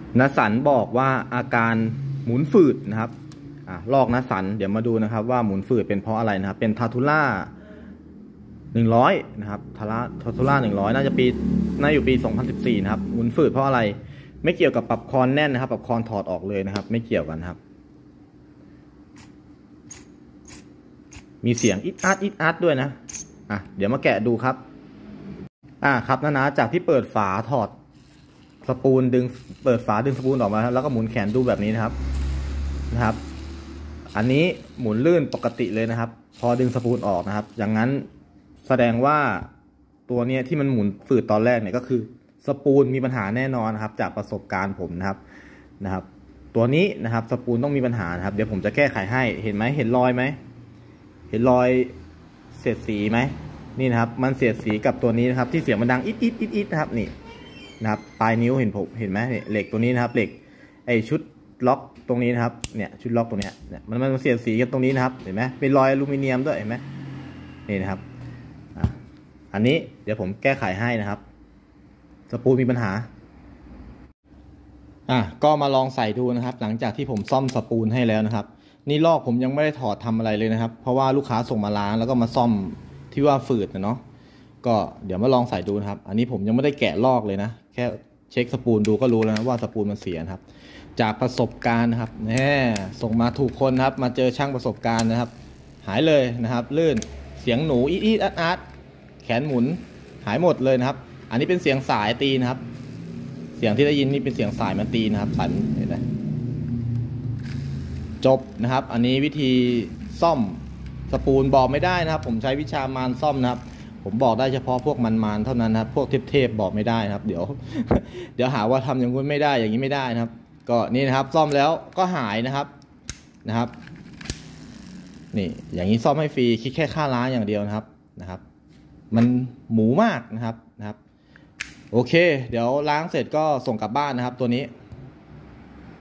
นสันบอกว่าอาการหมุนฝืดนะครับลอกนสันเดี๋ยวมาดูนะครับว่าหมุนฝืดเป็นเพราะอะไรนะครับเป็นทาทูล่า100นะครับทาทูล่า100น่าอยู่ปี2014นะครับหมุนฝืดเพราะอะไรไม่เกี่ยวกับปรับคอนแน่นนะครับปรับคอนถอดออกเลยนะครับไม่เกี่ยวกันครับมีเสียงอิดอัดด้วยนะเดี๋ยวมาแกะดูครับครับนะจากที่เปิดฝาถอดสปูลเปิดฝาดึงสปูลออกมาแล้วก็หมุนแขนดูแบบนี้นะครับอันนี้หมุนลื่นปกติเลยนะครับพอดึงสปูลออกนะครับอย่างนั้นแสดงว่าตัวนี้ที่มันหมุนฝืดตอนแรกเนี่ยก็คือสปูลมีปัญหาแน่นอนนะครับจากประสบการณ์ผมนะครับตัวนี้นะครับสปูลต้องมีปัญหานะครับเดี๋ยวผมจะแก้ไขให้เห็นไหมเห็นรอยไหมเห็นรอยเสียดสีไหมนี่นะครับมันเสียดสีกับตัวนี้นะครับที่เสียงมันดังอิดนะครับนี่นะครับปลายนิ้วเห็นไหมเหล็กตัวนี้นะครับเหล็กชุดล็อกตรงนี้นะครับเนี่ยชุดล็อกตรงเนี้ยมันเสียดสีกันตรงนี้นะครับเห็นไหมเป็นรอยอลูมิเนียมด้วยเห็นไหมนี่นะครับอันนี้เดี๋ยวผมแก้ไขให้นะครับสปูลมีปัญหาก็มาลองใส่ดูนะครับหลังจากที่ผมซ่อมสปูลให้แล้วนะครับนี่ลอกผมยังไม่ได้ถอดทำอะไรเลยนะครับเพราะว่าลูกค้าส่งมาล้างแล้วก็มาซ่อมที่ว่าฝืดนะเนาะก็เดี๋ยวมาลองใส่ดูนะครับอันนี้ผมยังไม่ได้แกะลอกเลยนะแค่เช็คสปูลดูก็รู้แล้วนะว่าสปูลมันเสียนะครับจากประสบการณ์นะครับส่งมาถูกคนครับมาเจอช่างประสบการณ์นะครับหายเลยนะครับลื่นเสียงหนูอีดอัดแขนหมุนหายหมดเลยนะครับอันนี้เป็นเสียงสายตีนะครับเสียงที่ได้ยินนี่เป็นเสียงสายมันตีนะครับสั่นเห็นไหมจบนะครับอันนี้วิธีซ่อมสปูลบอกไม่ได้นะครับผมใช้วิชามารซ่อมนะครับผมบอกได้เฉพาะพวกมันเท่านั้นนะครับพวกเทพบอกไม่ได้นะครับเดี๋ยวหาว่าทำอย่างนู้นไม่ได้อย่างนี้ไม่ได้นะครับก็นี่นะครับซ่อมแล้วก็หายนะครับนี่อย่างนี้ซ่อมให้ฟรีคิดแค่ค่าล้างอย่างเดียวนะครับมันหมูมากนะครับโอเคเดี๋ยวล้างเสร็จก็ส่งกลับบ้านนะครับตัวนี้